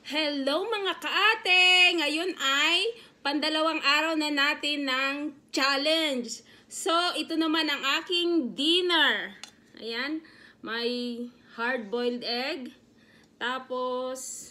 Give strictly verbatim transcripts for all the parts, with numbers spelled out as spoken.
Hello mga kaate! Ngayon ay pandalawang araw na natin ng challenge. So, ito naman ang aking dinner. Ayan, may hard-boiled egg. Tapos,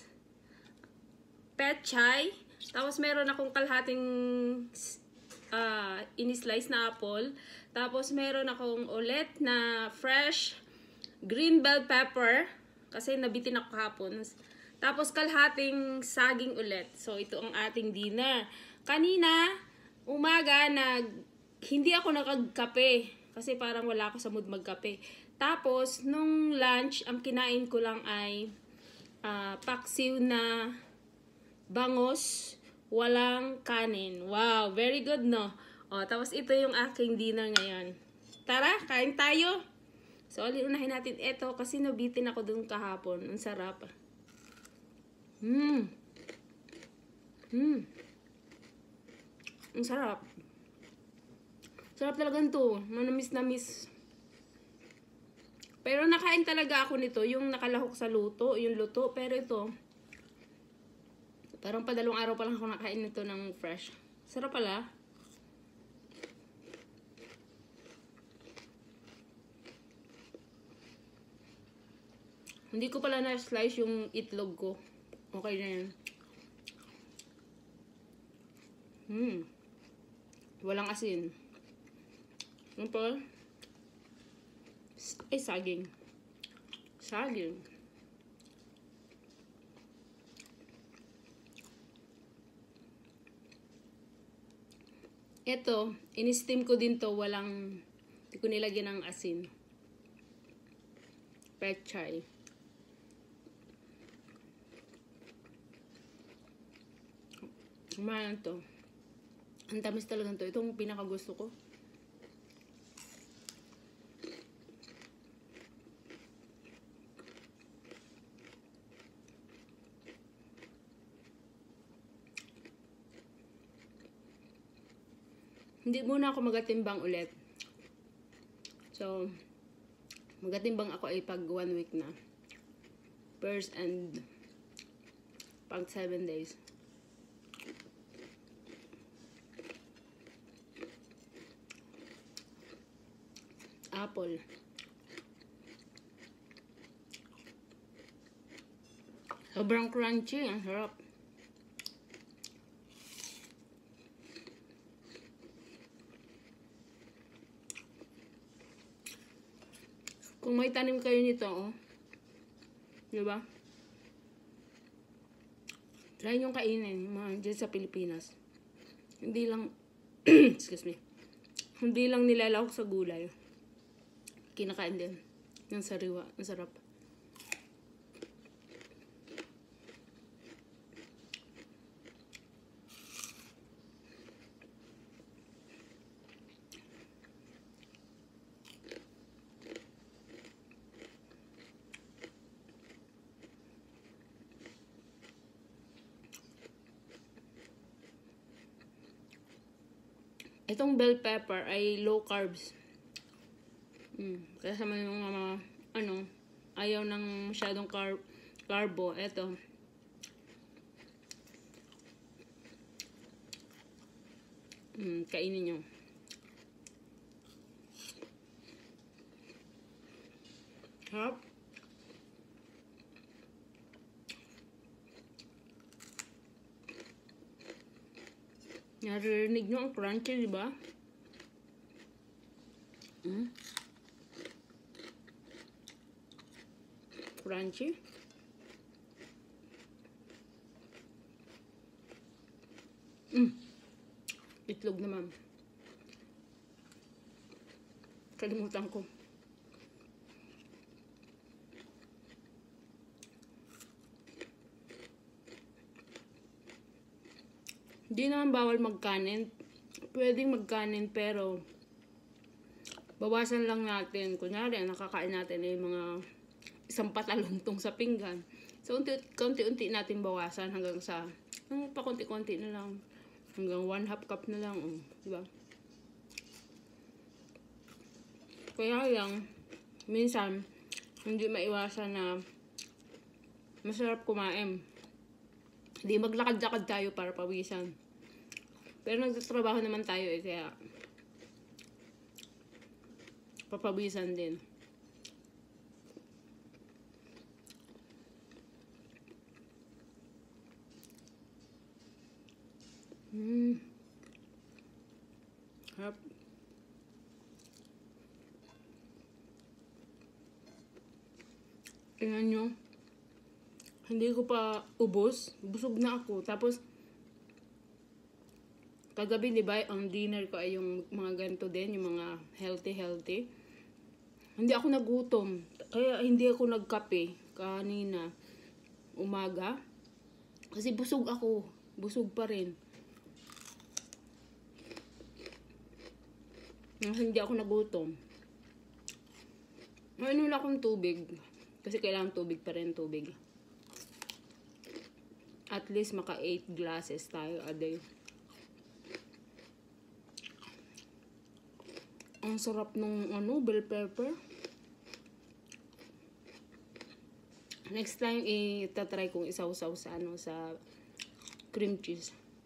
pechay. Tapos, meron akong kalahating uh, in-slice na apple. Tapos, meron akong ulit na fresh green bell pepper. Kasi nabitin ako kahapon. Tapos kalhating saging ulit. So ito ang ating dinner. Kanina, umaga, nag, hindi ako nakagkape. Kasi parang wala ako sa mood magkape. Tapos, nung lunch, ang kinain ko lang ay uh, paksiw na bangos, walang kanin. Wow, very good, no? O, tapos ito yung aking dinner ngayon. Tara, kain tayo! So, unahin natin ito kasi nabitin ako dun kahapon. Ang sarap. Mmm. Mmm. Ang sarap. Sarap talaga ito. Manamis na miss. Pero nakain talaga ako nito. Yung nakalahok sa luto. Yung luto. Pero ito, parang padalong araw pa lang ako nakain nito ng fresh. Sarap pala. Hindi ko pala na-slice yung itlog ko. Okay na yan. Hmm. Walang asin. Ano pa? Ay, saging. Saging. Ito, in-steam ko din to. Walang, hindi ko nilagyan ng asin. Pechay. Kumain to. Ang tamis talaga to. Itong pinakagusto ko. Hindi muna ako magatimbang ulit. So, magatimbang ako ay pag one week na. First and pag seven days. Apple. Sobrang crunchy. Ang sarap. Kung may tanim kayo nito, oh. Diba? Try nyo kainin. Mga dyan sa Pilipinas. Hindi lang, excuse me. Hindi lang nilalawak sa gulay. Kinakain din. Yung sariwa. Ang sarap. Itong bell pepper ay low carbs. Mm, kasi may mga uh, ano, ayaw ng masyadong car carbo. Ito. Mm, kainin nyo. Harap. Naririnig nyo ang crunchy, diba? Mm. Crunchy. Mm. Itlog naman. Kalimutan ko. Hindi naman bawal magkanin. Pwedeng magkanin pero bawasan lang natin. Kunyari, nakakain natin ay mga isang pataluntong sa pinggan. So, unti-unti natin bawasan hanggang sa um, pakunti-kunti na lang. Hanggang one half cup na lang. Um, diba? Kaya lang, minsan, hindi maiwasan na masarap kumain. Hindi maglakad-lakad tayo para pawisan. Pero nagtatrabaho naman tayo eh, kaya papawisan din. Hmm. Harap. Tingnan nyo. Hindi ko pa ubos. Busog na ako. Tapos, kagabi, di ba, ang dinner ko ay yung mga ganito din, yung mga healthy-healthy. Hindi ako nagutom. Kaya hindi ako nagkape kanina umaga. Kasi busog ako. Busog pa rin. Hindi ako nagutom. Ano lang akong tubig. Kasi kailangan tubig pa rin, tubig. At least maka eight glasses tayo a day. Ang sarap nung ano, bell pepper. Next time, itatry kong isaw-saw sa ano, sa cream cheese.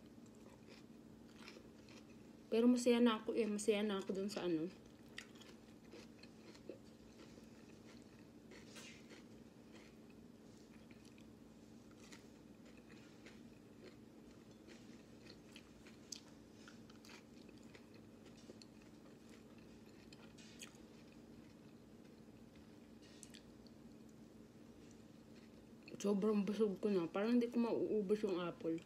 Pero masaya na ako eh. Masaya na ako dun sa ano. Sobrang busog ko na. Parang hindi ko mauubos yung apple.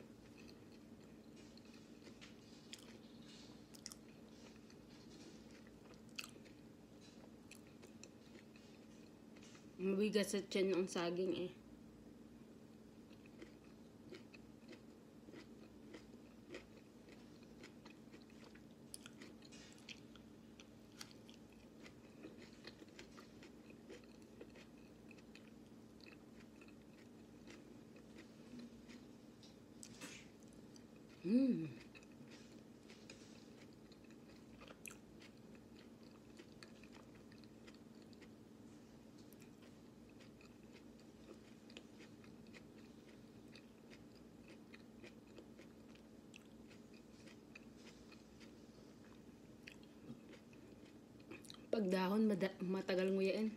Mabigat sa tiyan ang saging eh. Hmm. Pag dahon, matagal nguyain.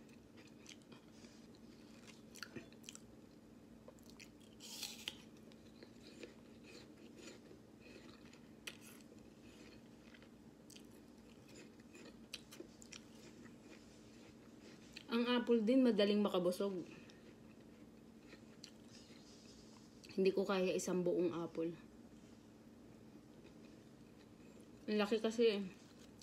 Ang apple din, madaling makabusog. Hindi ko kaya isang buong apple. Ang laki kasi eh.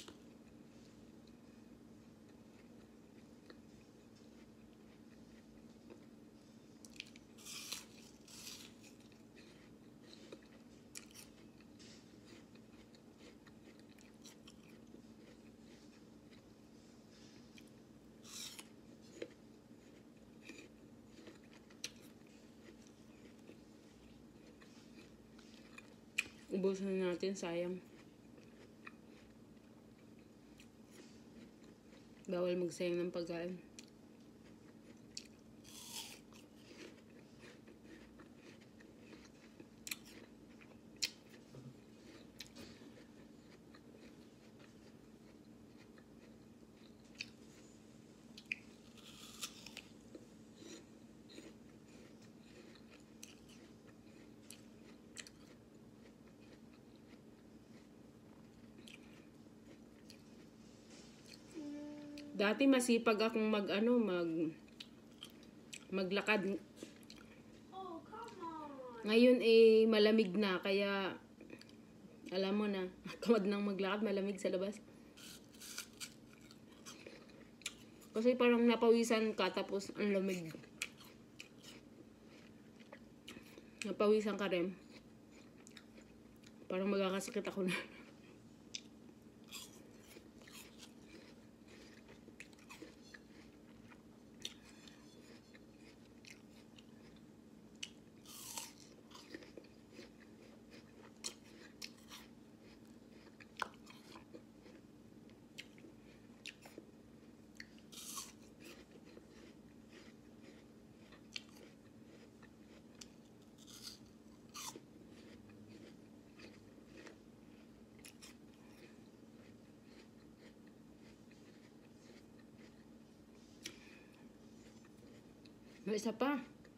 Ubusin na natin, sayang. Bawal magsayang ng pagkain. Dati masipag akong mag ano, mag maglakad. Oh, come on. Ngayon eh malamig na kaya alam mo na, tamad nang maglakad, malamig sa labas. Kasi parang napawisan ka tapos ang lamig. Napawisan ka rin. Parang magkakasakit ako na. May isa pa.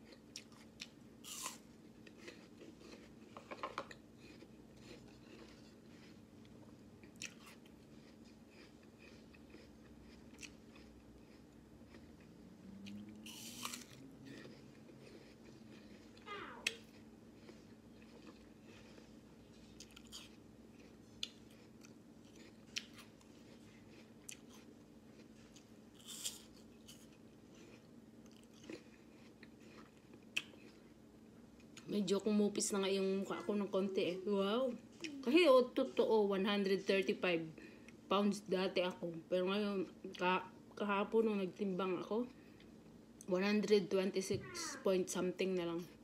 Medyo kumupis na nga yung mukha ko ng konti eh. Wow! Kasi o, totoo, one hundred thirty-five pounds dati ako. Pero ngayon, ka kahapon nung nagtimbang ako, one hundred twenty-six point something na lang.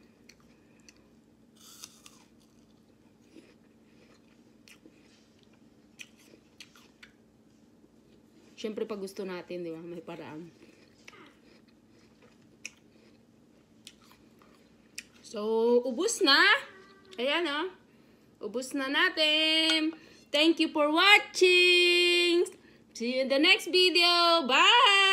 Siyempre pag gusto natin, di ba? May paraan. So, ubos na. Ayan o. Oh. Ubos na natin. Thank you for watching. See you in the next video. Bye!